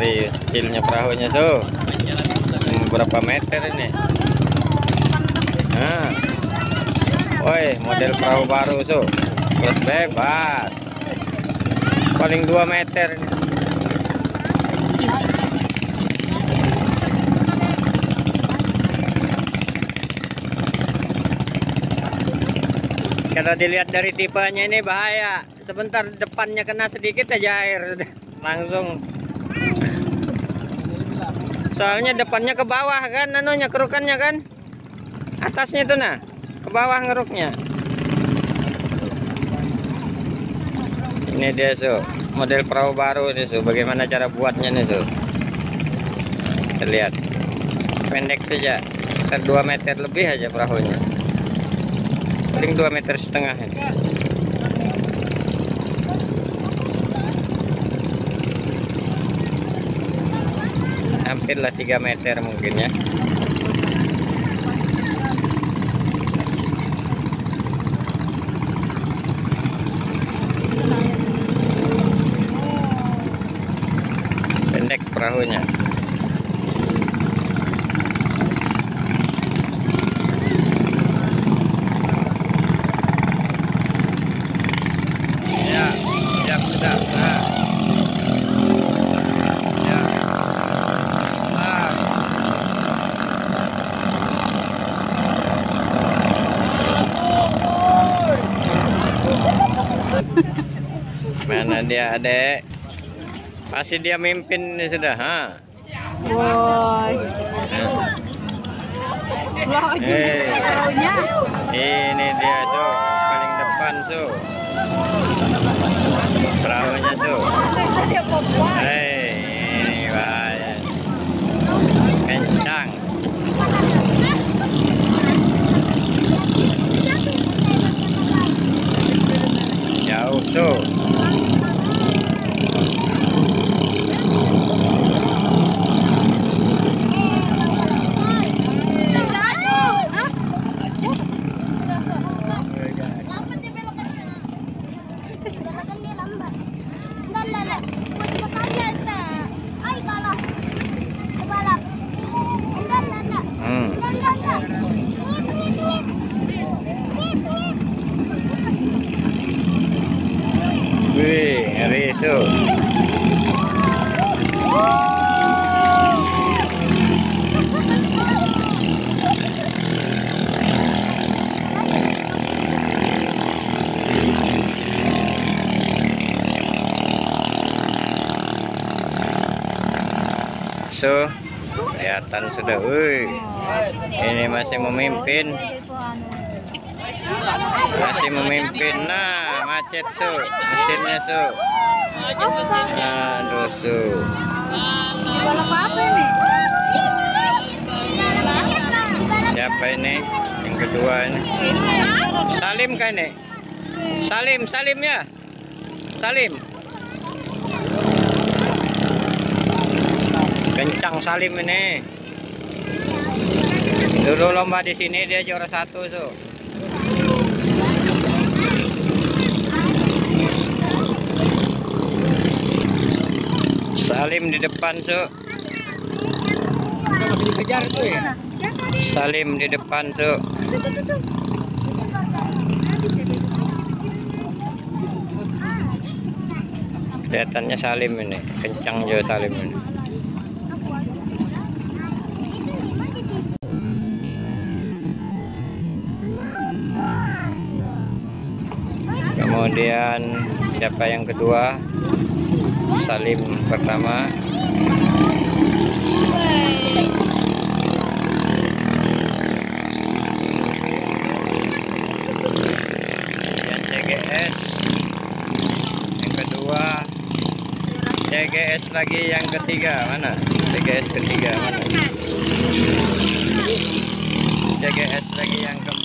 dari kecilnya perahunya tuh. Berapa meter ini? Nah, woi, model perahu baru tuh, terus bebas, paling 2 meter. Kalau dilihat dari tipenya ini bahaya. Sebentar depannya kena sedikit aja air langsung. Soalnya depannya ke bawah kan, anunya kerukannya kan, atasnya tuh nah, ke bawah ngeruknya. Ini dia tuh, model perahu baru nih tuh. Bagaimana cara buatnya nih tuh? Kita lihat, pendek saja, 2 meter lebih aja perahunya. Paling 2,5 meter ini. Hampirlah 3 meter mungkin ya. Pendek perahunya. Sudah. Nah. Ya. Mana dia, adek? Pasti dia mimpin nih sudah, ha? Woi. Ini dia tuh, paling depan tuh. Perahunya tuh. Ini bahaya. Kencang. Jauh tuh. Wih, ngeri itu. So, kelihatan sudah. Wih, ini masih memimpin. Masih memimpin. Nah, macet tuh mesinnya tuh. Aduh tuh. Siapa ini? Yang kedua ini. Salim kan ini? Salim ya? Salim. Kencang Salim ini. Dulu lomba di sini dia juara 1 tuh. Salim di depan tuh. Dikejar tuh ya. Salim di depan tuh. Kelihatannya Salim ini, kencang juga Salim ini. Kemudian siapa yang kedua? Salim pertama. Dan CGS yang kedua. CGS lagi yang ketiga mana? CGS ketiga mana? CGS lagi yang keempat.